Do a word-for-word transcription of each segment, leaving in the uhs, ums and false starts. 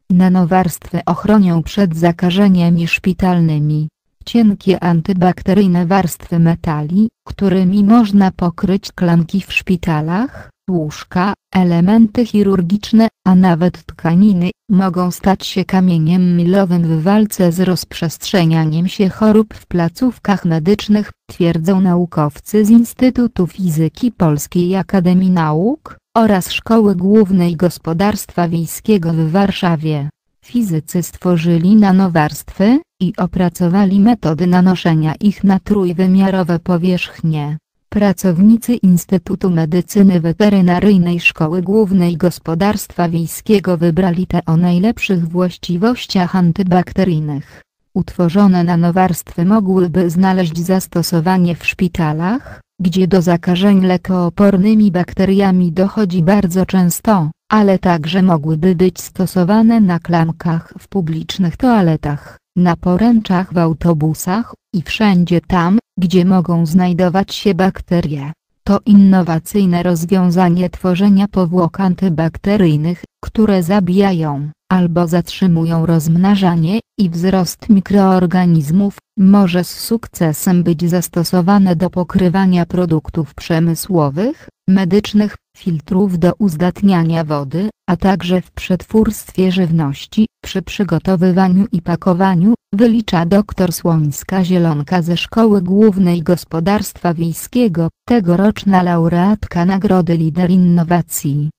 Nanowarstwy ochronią przed zakażeniami szpitalnymi. Cienkie antybakteryjne warstwy metali, którymi można pokryć klamki w szpitalach, łóżka, elementy chirurgiczne, a nawet tkaniny, mogą stać się kamieniem milowym w walce z rozprzestrzenianiem się chorób w placówkach medycznych, twierdzą naukowcy z Instytutu Fizyki Polskiej Akademii Nauk oraz Szkoły Głównej Gospodarstwa Wiejskiego w Warszawie. Fizycy stworzyli nanowarstwy i opracowali metody nanoszenia ich na trójwymiarowe powierzchnie. Pracownicy Instytutu Medycyny Weterynaryjnej Szkoły Głównej Gospodarstwa Wiejskiego wybrali te o najlepszych właściwościach antybakteryjnych. Utworzone nanowarstwy mogłyby znaleźć zastosowanie w szpitalach, gdzie do zakażeń lekoopornymi bakteriami dochodzi bardzo często, ale także mogłyby być stosowane na klamkach w publicznych toaletach, na poręczach w autobusach i wszędzie tam, gdzie mogą znajdować się bakterie. To innowacyjne rozwiązanie tworzenia powłok antybakteryjnych, które zabijają albo zatrzymują rozmnażanie i wzrost mikroorganizmów, może z sukcesem być zastosowane do pokrywania produktów przemysłowych, medycznych, filtrów do uzdatniania wody, a także w przetwórstwie żywności, przy przygotowywaniu i pakowaniu, wylicza dr Słońska Zielonka ze Szkoły Głównej Gospodarstwa Wiejskiego, tegoroczna laureatka Nagrody Lider Innowacji.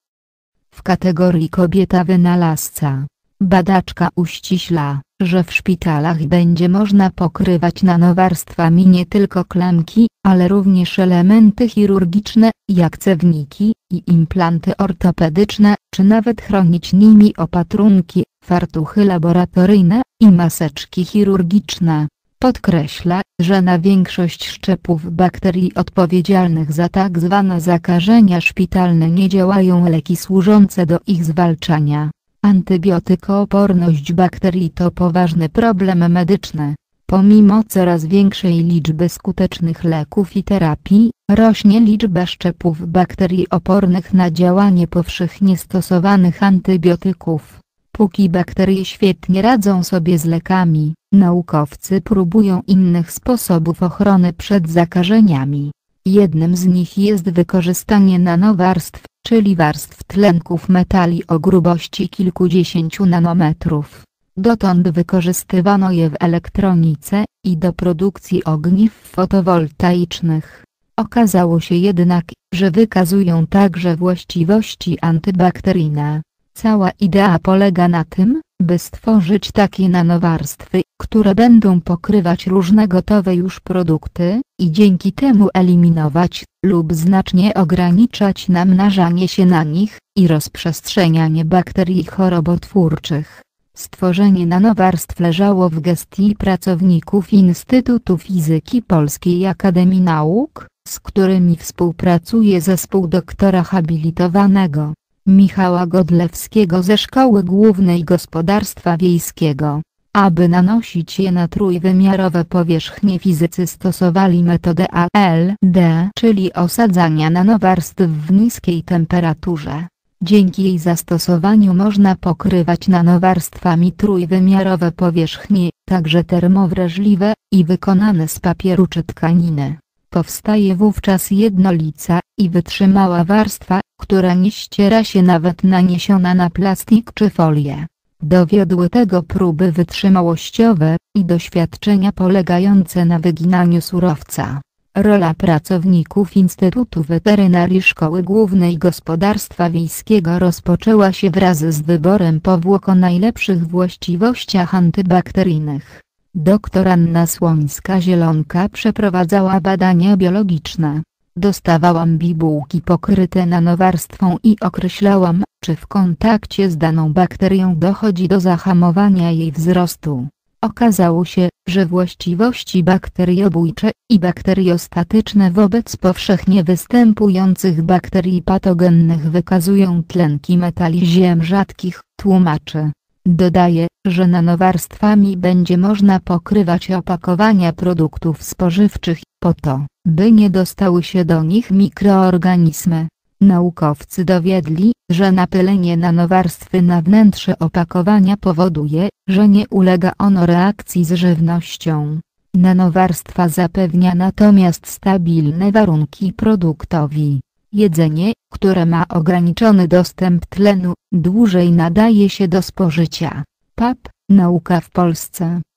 W kategorii Kobieta wynalazca, badaczka uściśla, że w szpitalach będzie można pokrywać nanowarstwami nie tylko klamki, ale również elementy chirurgiczne, jak cewniki i implanty ortopedyczne, czy nawet chronić nimi opatrunki, fartuchy laboratoryjne i maseczki chirurgiczne. Podkreśla, że na większość szczepów bakterii odpowiedzialnych za tak zwane zakażenia szpitalne nie działają leki służące do ich zwalczania. Antybiotykooporność bakterii to poważny problem medyczny. Pomimo coraz większej liczby skutecznych leków i terapii, rośnie liczba szczepów bakterii opornych na działanie powszechnie stosowanych antybiotyków. Póki bakterie świetnie radzą sobie z lekami, naukowcy próbują innych sposobów ochrony przed zakażeniami. Jednym z nich jest wykorzystanie nanowarstw, czyli warstw tlenków metali o grubości kilkudziesięciu nanometrów. Dotąd wykorzystywano je w elektronice i do produkcji ogniw fotowoltaicznych. Okazało się jednak, że wykazują także właściwości antybakteryjne. Cała idea polega na tym, by stworzyć takie nanowarstwy, które będą pokrywać różne gotowe już produkty, i dzięki temu eliminować lub znacznie ograniczać namnażanie się na nich i rozprzestrzenianie bakterii chorobotwórczych. Stworzenie nanowarstw leżało w gestii pracowników Instytutu Fizyki Polskiej Akademii Nauk, z którymi współpracuje zespół doktora habilitowanego Michała Godlewskiego ze Szkoły Głównej Gospodarstwa Wiejskiego. Aby nanosić je na trójwymiarowe powierzchnie, fizycy stosowali metodę A L D, czyli osadzania nanowarstw w niskiej temperaturze. Dzięki jej zastosowaniu można pokrywać nanowarstwami trójwymiarowe powierzchnie, także termowrażliwe, i wykonane z papieru czy tkaniny. Powstaje wówczas jednolica i wytrzymała warstwa, która nie ściera się nawet naniesiona na plastik czy folię. Dowiodły tego próby wytrzymałościowe i doświadczenia polegające na wyginaniu surowca. Rola pracowników Instytutu Weterynarii Szkoły Głównej Gospodarstwa Wiejskiego rozpoczęła się wraz z wyborem powłok o najlepszych właściwościach antybakteryjnych. Doktor Anna Słońska-Zielonka przeprowadzała badania biologiczne. Dostawałam bibułki pokryte nanowarstwą i określałam, czy w kontakcie z daną bakterią dochodzi do zahamowania jej wzrostu. Okazało się, że właściwości bakteriobójcze i bakteriostatyczne wobec powszechnie występujących bakterii patogennych wykazują tlenki metali ziem rzadkich, tłumaczy. Dodaje, że nanowarstwami będzie można pokrywać opakowania produktów spożywczych, po to, by nie dostały się do nich mikroorganizmy. Naukowcy dowiedli, że napylenie nanowarstwy na wnętrze opakowania powoduje, że nie ulega ono reakcji z żywnością. Nanowarstwa zapewnia natomiast stabilne warunki produktowi. Jedzenie, które ma ograniczony dostęp tlenu, dłużej nadaje się do spożycia. P A P, nauka w Polsce.